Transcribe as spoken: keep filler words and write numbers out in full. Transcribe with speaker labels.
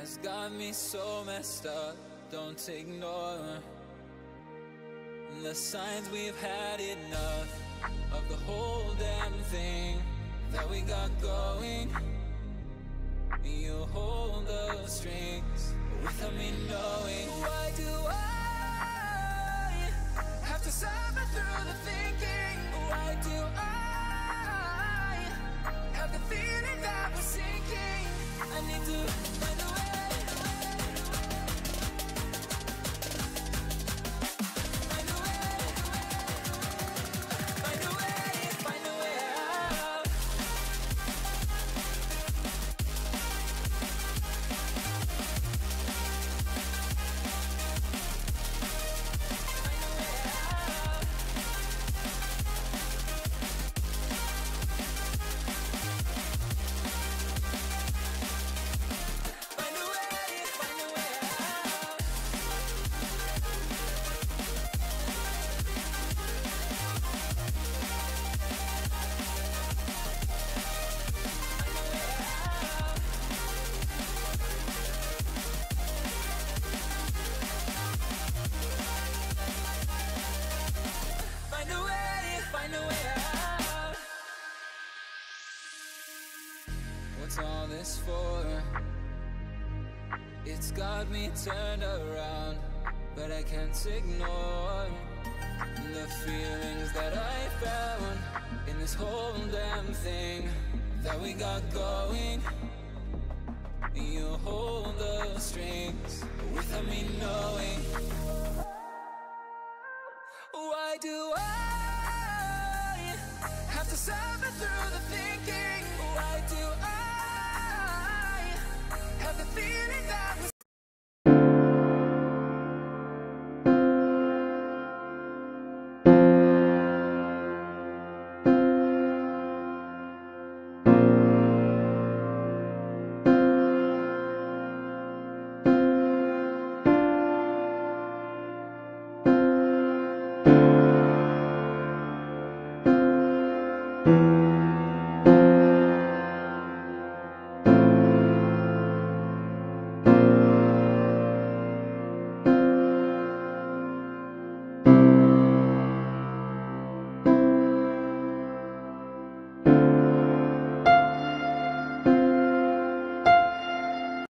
Speaker 1: has got me so messed up. Don't ignore the signs. We've had enough of the whole damn thing that we got going. You hold the strings without me knowing. Why do I have to suffer through the thinking? Why do I have the feeling that we're sinking? I need to find a way. What's all this for? It's got me turned around, but I can't ignore the feelings that I found in this whole damn thing that we got going. You hold the strings without me knowing. Why do I have to suffer through the thinking?